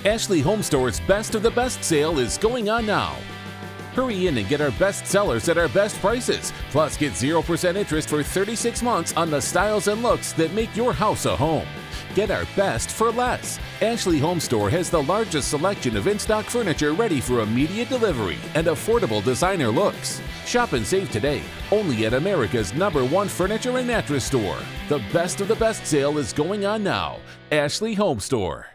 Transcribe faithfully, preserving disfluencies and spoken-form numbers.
Ashley Home Store's Best of the Best sale is going on now. Hurry in and get our best sellers at our best prices. Plus, get zero percent interest for thirty-six months on the styles and looks that make your house a home. Get our best for less. Ashley Home Store has the largest selection of in-stock furniture ready for immediate delivery and affordable designer looks. Shop and save today, only at America's number one furniture and mattress store. The Best of the Best sale is going on now. Ashley Home Store.